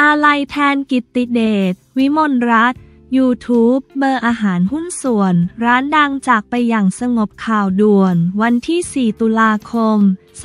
อาลัยแทนกิตติเดช วิมลรัตน์ YouTube เบอร์อาหารหุ้นส่วนร้านดังจากไปอย่างสงบข่าวด่วนวันที่ 4 ตุลาคม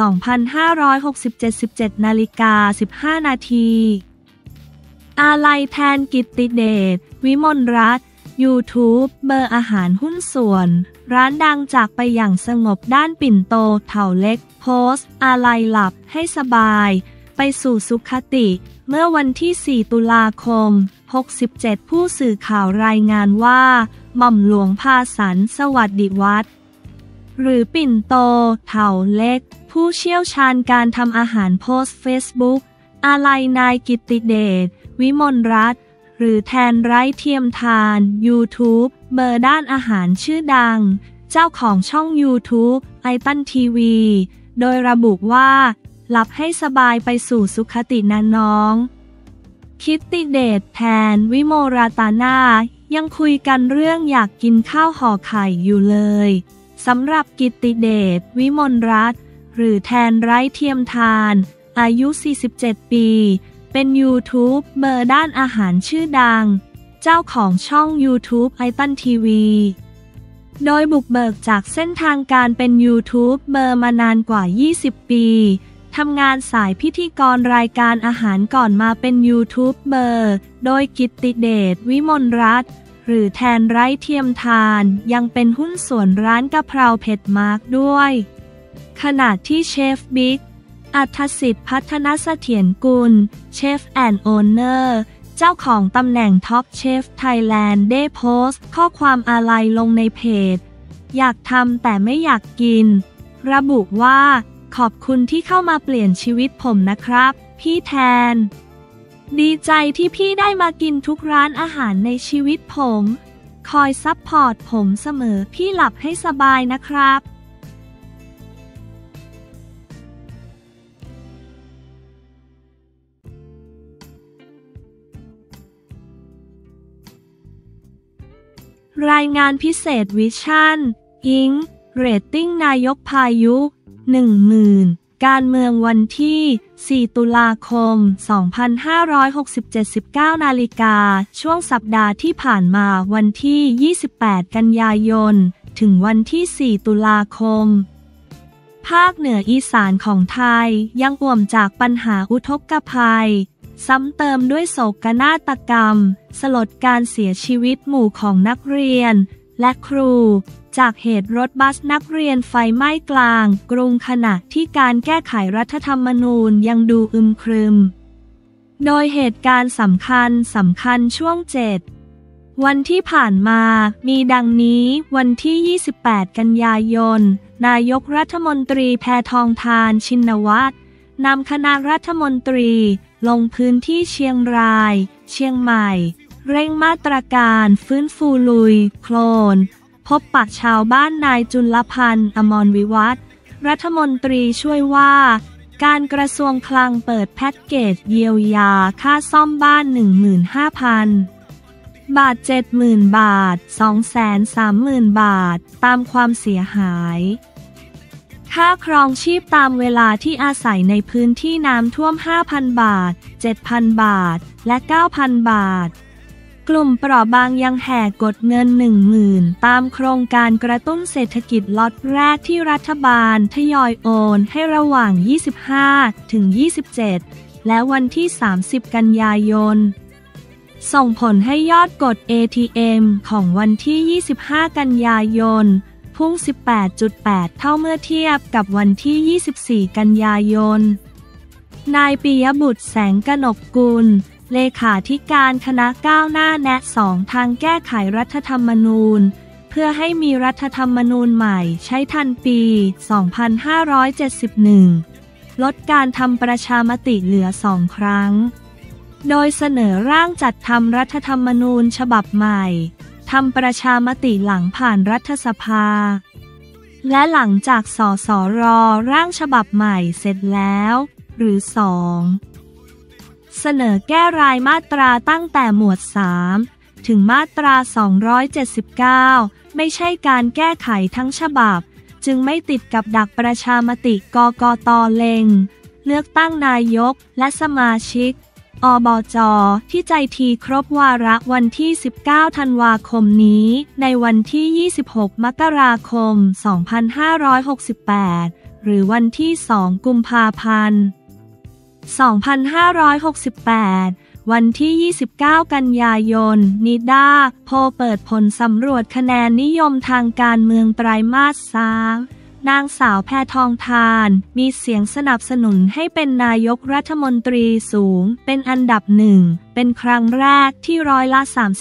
2567 17:15 นาทีอาลัยแทนกิตติเดช วิมลรัตน์ YouTube เบอร์อาหารหุ้นส่วนร้านดังจากไปอย่างสงบด้านปิ่นโตเถาเล็กโพสต์อาลัยหลับให้สบายไปสู่สุขติเมื่อวันที่ 4 ตุลาคม 67 ผู้สื่อข่าวรายงานว่าหม่อมหลวงพาสันสวัสดิวัฒน์หรือปิ่นโตเถาเล็กผู้เชี่ยวชาญการทำอาหารโพสต์เฟซบุ๊กอาลัยนายกิตติเดช วิมลรัตน์หรือแทนไร้เทียมทาน YouTube เบอร์ด้านอาหารชื่อดังเจ้าของช่อง YouTube ไอตันทีวีโดยระบุว่าหลับให้สบายไปสู่สุขตินะน้องกิตติเดชแทนวิโมราตานายังคุยกันเรื่องอยากกินข้าวห่อไข่อยู่เลยสำหรับกิตติเดช วิมลรัตน์หรือแทนไร้เทียมทานอายุ 47 ปีเป็น YouTube เบอร์ด้านอาหารชื่อดังเจ้าของช่อง YouTube ไอตันทีวีโดยบุกเบิกจากเส้นทางการเป็น YouTube เบอร์มานานกว่า 20 ปีทำงานสายพิธีกรรายการอาหารก่อนมาเป็น YouTube เบอร์โดยกิตติเดช วิมลรัตน์หรือแทนไร้เทียมทานยังเป็นหุ้นส่วนร้านกะเพราเผ็ดมาร์กด้วยขณะที่เชฟบิ๊กอัธสิทธิ์พัฒนเสถียรกุลเชฟแอนด์โอเนอร์เจ้าของตำแหน่งท็อปเชฟไทยแลนด์ได้โพสต์ข้อความอาลัยลงในเพจอยากทำแต่ไม่อยากกินระบุว่าขอบคุณที่เข้ามาเปลี่ยนชีวิตผมนะครับพี่แทนดีใจที่พี่ได้มากินทุกร้านอาหารในชีวิตผมคอยซัพพอร์ตผมเสมอพี่หลับให้สบายนะครับรายงานพิเศษวิชั่นอิงเรตติ้งนายกพายุ 10,000 การเมืองวันที่ 4 ตุลาคม 2567 19 นาฬิกาช่วงสัปดาห์ที่ผ่านมาวันที่ 28 กันยายน ถึงวันที่ 4 ตุลาคมภาคเหนืออีสานของไทยยังอ่วมจากปัญหาอุทกภัยซ้ำเติมด้วยโศกนาฏกรรมสลดการเสียชีวิตหมู่ของนักเรียนและครูจากเหตุรถบัสนักเรียนไฟไหม้กลางกรุงขณะที่การแก้ไขรัฐธรรมนูญยังดูอึมครึมโดยเหตุการณ์สำคัญช่วง 7 วันที่ผ่านมามีดังนี้วันที่ 28 กันยายนนายกรัฐมนตรีแพทองธารชินวัตรนำคณะรัฐมนตรีลงพื้นที่เชียงรายเชียงใหม่เร่งมาตรการฟื้นฟูลุยโคลนพบปะชาวบ้านนายจุลพันธ์อมรวิวัฒน์รัฐมนตรีช่วยว่าการกระทรวงคลังเปิดแพ็กเกจเยียวยาค่าซ่อมบ้าน 15,000 บาท 70,000 บาท 230,000 บาทตามความเสียหายค่าครองชีพตามเวลาที่อาศัยในพื้นที่น้ำท่วม 5,000 บาท 7,000 บาทและ 9,000 บาทกลุ่มเปราะบางยังแห่กดเงิน 10,000 ตามโครงการกระตุ้นเศรษฐกิจล็อตแรกที่รัฐบาลทยอยโอนให้ระหว่าง 25 ถึง 27 และวันที่ 30 กันยายนส่งผลให้ยอดกด ATM ของวันที่ 25 กันยายนพุ่ง 18.8 เท่าเมื่อเทียบกับวันที่ 24 กันยายนนายปิยบุตรแสงกนกกุลเลขาธิการคณะก้าวหน้าแนะ2ทางแก้ไขรัฐธรรมนูญเพื่อให้มีรัฐธรรมนูญใหม่ใช้ทันปี 2571 ลดการทำประชามติเหลือ2 ครั้งโดยเสนอร่างจัดทำรัฐธรรมนูญฉบับใหม่ทำประชามติหลังผ่านรัฐสภาและหลังจากสสร.ร่างฉบับใหม่เสร็จแล้วหรือ 2เสนอแก้รายมาตราตั้งแต่หมวด 3 ถึงมาตรา 279 ไม่ใช่การแก้ไขทั้งฉบับจึงไม่ติดกับดักประชามติกกต.เล็งเลือกตั้งนายกและสมาชิกอบจ.ที่ใจทีครบวาระวันที่ 19 ธันวาคมนี้ในวันที่ 26 มกราคม 2568 หรือวันที่ 2 กุมภาพันธ์ 2568 วันที่ 29 กันยายน นิด้า โพลเปิดผลสำรวจคะแนนนิยมทางการเมืองไตรมาส 3นางสาวแพทองธารมีเสียงสนับสนุนให้เป็นนายกรัฐมนตรีสูงเป็นอันดับหนึ่งเป็นครั้งแรกที่ร้อยละ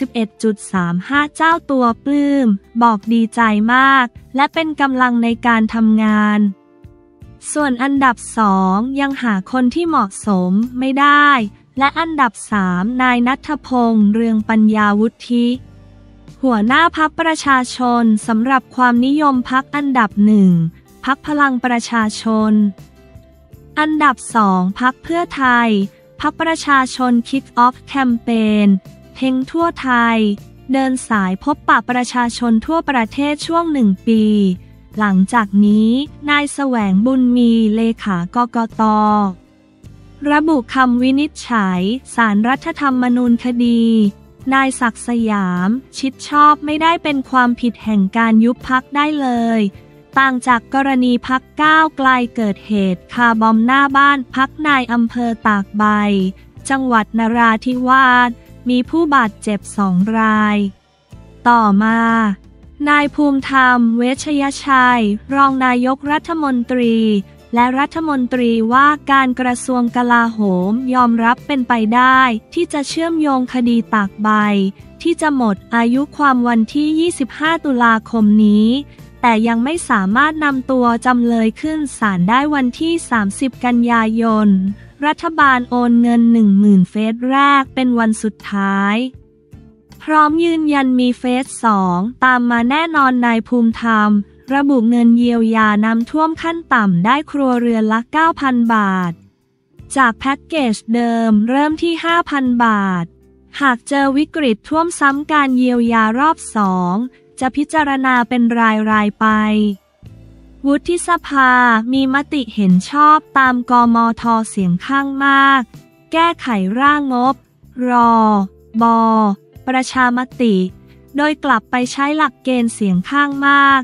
31.35 เจ้าตัวปลื้มบอกดีใจมากและเป็นกำลังในการทำงานส่วนอันดับ2ยังหาคนที่เหมาะสมไม่ได้และอันดับ3นายณัฐพงษ์เรืองปัญญาวุฒิหัวหน้าพรรคประชาชนสำหรับความนิยมพรรคอันดับ1พรรคพลังประชาชนอันดับ2พรรคเพื่อไทยพรรคประชาชนคิกออฟแคมเปญเพ่งทั่วไทยเดินสายพบปะประชาชนทั่วประเทศช่วง1 ปีหลังจากนี้นายแสวงบุญมีเลขากกต.ระบุคำวินิจฉัยศาลรัฐธรรมนูญคดีนายศักดิ์สยามชิดชอบไม่ได้เป็นความผิดแห่งการยุบพรรคได้เลยต่างจากกรณีพรรคก้าวไกลเกิดเหตุคาร์บอมหน้าบ้านพรรคนายอำเภอตากใบจังหวัดนราธิวาสมีผู้บาดเจ็บ2 รายต่อมานายภูมิธรรมเวชยชัยรองนายกรัฐมนตรีและรัฐมนตรีว่าการกระทรวงกลาโหมยอมรับเป็นไปได้ที่จะเชื่อมโยงคดีตากใบที่จะหมดอายุความวันที่ 25 ตุลาคมนี้แต่ยังไม่สามารถนำตัวจำเลยขึ้นศาลได้วันที่ 30 กันยายนรัฐบาลโอนเงิน 10,000 เฟสแรกเป็นวันสุดท้ายพร้อมยืนยันมีเฟส 2 ตามมาแน่นอนนายภูมิธรรมระบุเงินเยียวยาน้ำท่วมขั้นต่ำได้ครัวเรือนละ 9,000 บาทจากแพ็กเกจเดิมเริ่มที่ 5,000 บาทหากเจอวิกฤตท่วมซ้ำการเยียวยารอบ 2จะพิจารณาเป็นรายไปวุฒิสภามีมติเห็นชอบตามกมท.เสียงข้างมากแก้ไขร่างงบรบประชามติโดยกลับไปใช้หลักเกณฑ์เสียงข้างมาก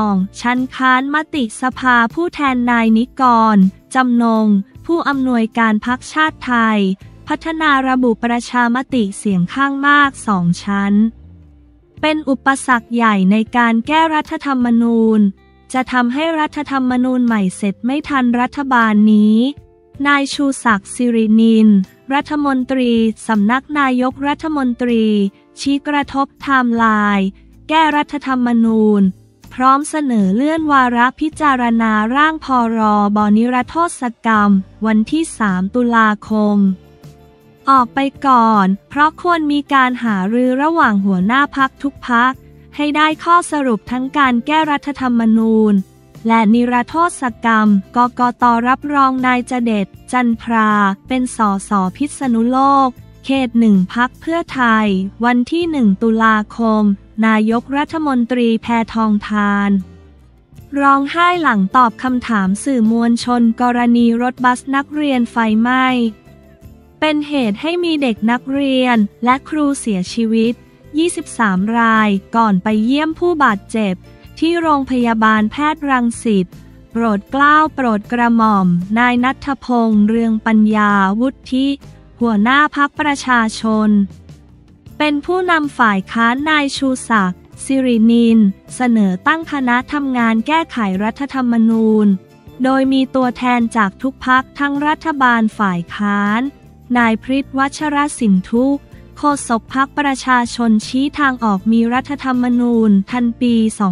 2ชั้นค้านมติสภาผู้แทนนายนิกรจำนงผู้อำนวยการพรรคชาติไทยพัฒนาระบุประชามติเสียงข้างมาก2ชั้นเป็นอุปสรรคใหญ่ในการแก้รัฐธรรมนูญจะทำให้รัฐธรรมนูญใหม่เสร็จไม่ทันรัฐบาลนี้นายชูศักดิ์สิรินินรัฐมนตรีสำนักนายกรัฐมนตรีชี้กระทบไทม์ไลน์แก้รัฐธรรมนูญพร้อมเสนอเลื่อนวาระพิจารณาร่างพรบ.นิรโทษกรรมวันที่ 3 ตุลาคมออกไปก่อนเพราะควรมีการหารือระหว่างหัวหน้าพรรคทุกพรรคให้ได้ข้อสรุปทั้งการแก้รัฐธรรมนูญและนิรโทษกรรมกกต.รับรองนายจเดชจันทราเป็นสส.พิษณุโลกเขต 1 พรรคเพื่อไทยวันที่ 1 ตุลาคมนายกรัฐมนตรีแพทองธารร้องไห้หลังตอบคำถามสื่อมวลชนกรณีรถบัสนักเรียนไฟไหม้เป็นเหตุให้มีเด็กนักเรียนและครูเสียชีวิต23 รายก่อนไปเยี่ยมผู้บาดเจ็บที่โรงพยาบาลแพทย์รังสิตโปรดเกล้าโปรดกระหม่อมนายณัฐพงษ์เรืองปัญญาวุฒิหัวหน้าพรรคประชาชนเป็นผู้นำฝ่ายค้านนายชูศักดิ์สิรินินเสนอตั้งคณะทำงานแก้ไขรัฐธรรมนูญโดยมีตัวแทนจากทุกพรรคทั้งรัฐบาลฝ่ายค้านนายพฤทธิ์วัชรสินธุโฆษกพรรคประชาชนชี้ทางออกมีรัฐธรรมนูญทันปี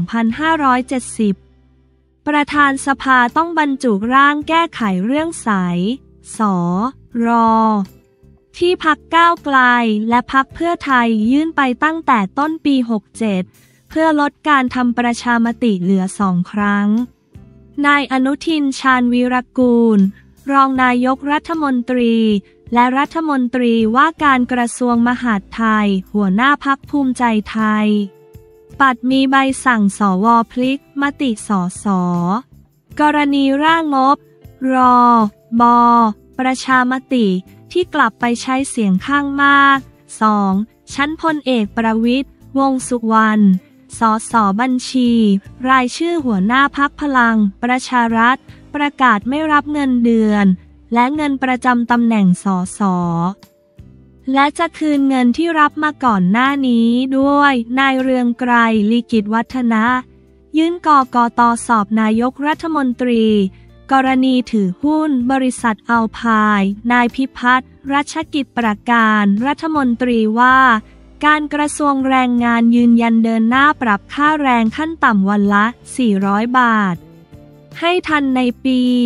2570 ประธานสภาต้องบรรจุร่างแก้ไขเรื่องสรที่พรรคก้าวไกลและพรรคเพื่อไทยยื่นไปตั้งแต่ต้นปี 67 เพื่อลดการทำประชามติเหลือ2 ครั้งนายอนุทินชาญวีรกูลรองนายกรัฐมนตรีและรัฐมนตรีว่าการกระทรวงมหาดไทยหัวหน้าพรรคภูมิใจไทยปัดมีใบสั่งสว.พลิกมติสส.กรณีร่างงบรบ.ประชามติที่กลับไปใช้เสียงข้างมาก 2. ชั้นพลเอกประวิตร วงษ์สุวรรณ สส.บัญชี รายชื่อหัวหน้าพรรคพลังประชารัฐประกาศไม่รับเงินเดือนและเงินประจำตำแหน่งสส.และจะคืนเงินที่รับมาก่อนหน้านี้ด้วยนายเรืองไกร ลีกิจวัฒนะยื่นกกต.สอบนายกรัฐมนตรีกรณีถือหุ้นบริษัทอัลพายนายพิพัฒน์รัชกิจประการรัฐมนตรีว่าการกระทรวงแรงงานยืนยันเดินหน้าปรับค่าแรงขั้นต่ำวันละ400 บาทให้ทันในปี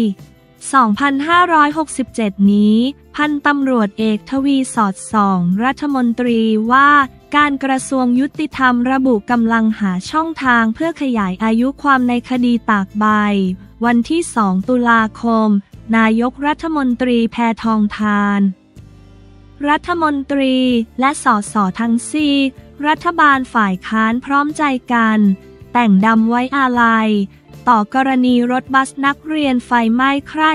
2567 นี้พันตำรวจเอกทวีสอดส่องรัฐมนตรีว่าการกระทรวงยุติธรรมระบุกำลังหาช่องทางเพื่อขยายอายุความในคดีตากใบวันที่ 2 ตุลาคมนายกรัฐมนตรีแพทองธารรัฐมนตรีและสสทั้งซีกรัฐบาลฝ่ายค้านพร้อมใจกันแต่งดำไว้อาลัยต่อกรณีรถบัสนักเรียนไฟไหม้คร่า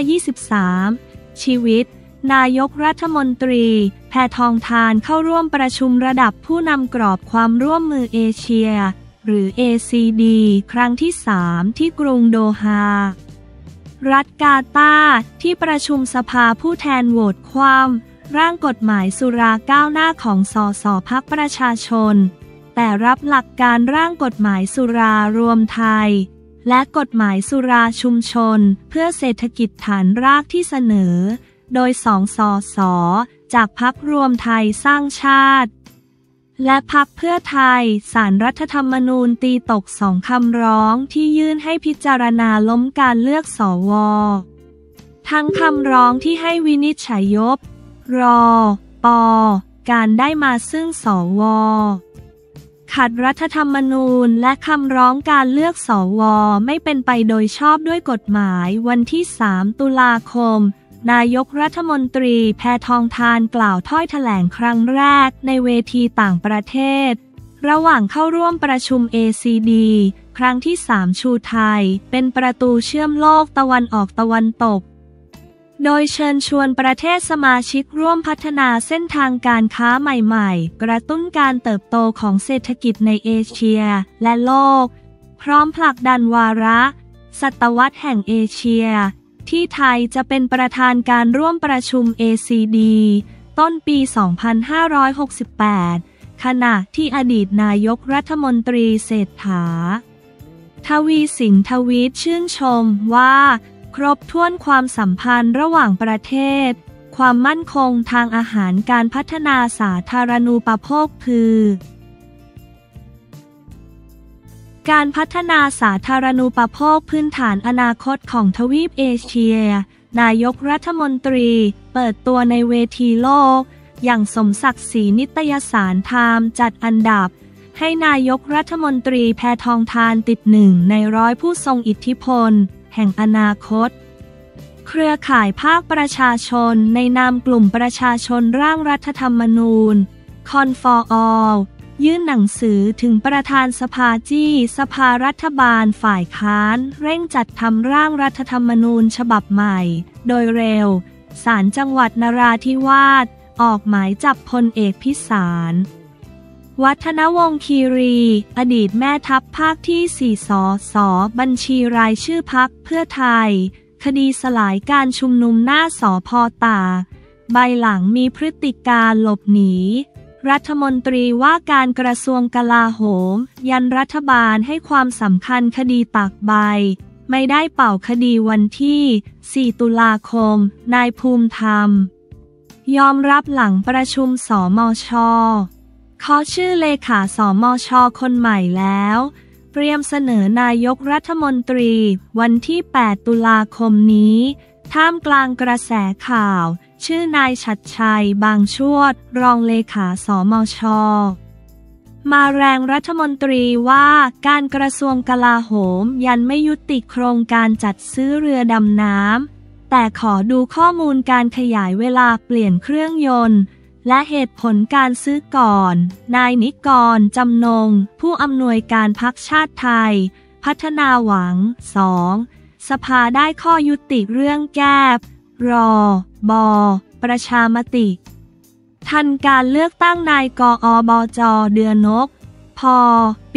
23 ชีวิตนายกรัฐมนตรีแพทองธารเข้าร่วมประชุมระดับผู้นำกรอบความร่วมมือเอเชียหรือ ACD ครั้งที่ 3 ที่กรุงโดฮารัฐกาตาร์ที่ประชุมสภาผู้แทนโหวตคว่ำร่างกฎหมายสุราก้าวหน้าของสสพรรคประชาชนแต่รับหลักการร่างกฎหมายสุรารวมไทยและกฎหมายสุราชุมชนเพื่อเศรษฐกิจฐานรากที่เสนอโดย2 สส.จากพรรครวมไทยสร้างชาติและพรรคเพื่อไทยศาลรัฐธรรมนูญตีตก2 คำร้องที่ยื่นให้พิจารณาล้มการเลือกสว.ทั้งคำร้องที่ให้วินิจฉัยยกรป.การได้มาซึ่งสว.ขัดรัฐธรรมนูญและคำร้องการเลือกสว.ไม่เป็นไปโดยชอบด้วยกฎหมายวันที่ 3 ตุลาคมนายกรัฐมนตรีแพทองธารกล่าวถ้อยแถลงครั้งแรกในเวทีต่างประเทศระหว่างเข้าร่วมประชุม ACD ครั้งที่ 3 ชูไทยเป็นประตูเชื่อมโลกตะวันออกตะวันตกโดยเชิญชวนประเทศสมาชิกร่วมพัฒนาเส้นทางการค้าใหม่ๆกระตุ้นการเติบโตของเศรษฐกิจในเอเชียและโลกพร้อมผลักดันวาระศตวรรษแห่งเอเชียที่ไทยจะเป็นประธานการร่วมประชุม ACD ต้นปี 2568 ขณะที่อดีตนายกรัฐมนตรีเศรษฐาทวีสินทวีตชื่นชมว่าครบถ้วนความสัมพันธ์ระหว่างประเทศความมั่นคงทางอาหารการพัฒนาสาธารณูปโภคการพัฒนาสาธารณูปโภคพื้นฐานอนาคตของทวีปเอเชียนายกรัฐมนตรีเปิดตัวในเวทีโลกอย่างสมศักดิ์ศรีนิตยสารไทม์จัดอันดับให้นายกรัฐมนตรีแพทองธารติด1 ใน 100 ผู้ทรงอิทธิพลแห่งอนาคตเครือข่ายภาคประชาชนในนามกลุ่มประชาชนร่างรัฐธรรมนูญ Con for All ยื่นหนังสือถึงประธานสภาจี้สภารัฐบาลฝ่ายค้านเร่งจัดทำร่างรัฐธรรมนูญฉบับใหม่โดยเร็วศาลจังหวัดนราธิวาสออกหมายจับพลเอกพิสารวัฒนวงศ์คีรีอดีตแม่ทัพภาคที่ 4 สส.บัญชีรายชื่อพรรคเพื่อไทยคดีสลายการชุมนุมหน้าสภ.ตากใบหลังมีพฤติการหลบหนีรัฐมนตรีว่าการกระทรวงกลาโหมยันรัฐบาลให้ความสำคัญคดีตากใบไม่ได้เป่าคดีวันที่ 4 ตุลาคมนายภูมิธรรมยอมรับหลังประชุมสมช.ขอชื่อเลขาสมช.คนใหม่แล้วเตรียมเสนอนายกรัฐมนตรีวันที่ 8 ตุลาคมนี้ท่ามกลางกระแสข่าวชื่อนายฉัตรชัยบางชวดรองเลขาสมช.มาแรงรัฐมนตรีว่าการกระทรวงกลาโหมยันไม่ยุติโครงการจัดซื้อเรือดำน้ำแต่ขอดูข้อมูลการขยายเวลาเปลี่ยนเครื่องยนต์และเหตุผลการซื้อก่อนนายนิกรจำนงผู้อำนวยการพรรคชาติไทยพัฒนาหวัง 2. สภาได้ข้อยุติเรื่องแก้รบประชามติ ทันการเลือกตั้งนายกอบจ.เดือนก พ.ปี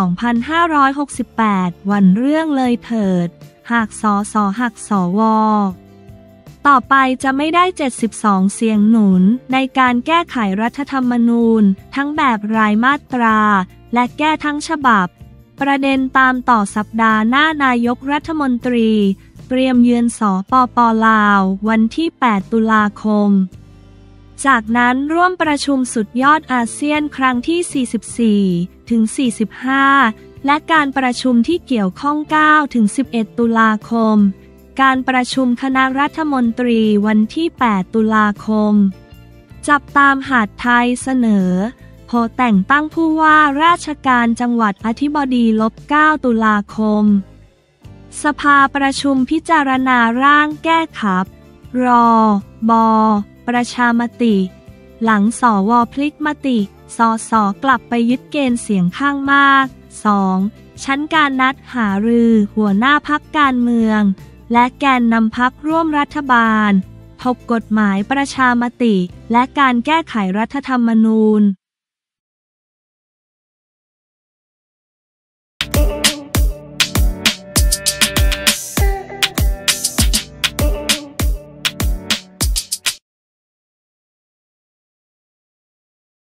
2568 วันเรื่องเลยเถิด หากสสหักสว.ต่อไปจะไม่ได้ 72 เสียงหนุนในการแก้ไขรัฐธรรมนูญทั้งแบบรายมาตราและแก้ทั้งฉบับประเด็นตามต่อสัปดาห์หน้านายกรัฐมนตรีเตรียมเยือนสปป.ลาววันที่ 8 ตุลาคมจากนั้นร่วมประชุมสุดยอดอาเซียนครั้งที่ 44 ถึง 45 และการประชุมที่เกี่ยวข้อง 9 ถึง 11 ตุลาคมการประชุมคณะรัฐมนตรีวันที่ 8 ตุลาคมจับตามหาดไทยเสนอโผแต่งตั้งผู้ว่าราชการจังหวัดอธิบดี-9 ตุลาคมสภาประชุมพิจารณาร่างแก้ขับรบประชามติหลังสวพลิกมติสสกลับไปยึดเกณฑ์เสียงข้างมาก 2. ชั้นการนัดหารือหัวหน้าพรรคการเมืองและแกนนำพรรคร่วมรัฐบาลถกกฎหมายประชามติและการแก้ไขรัฐธรรมนูญ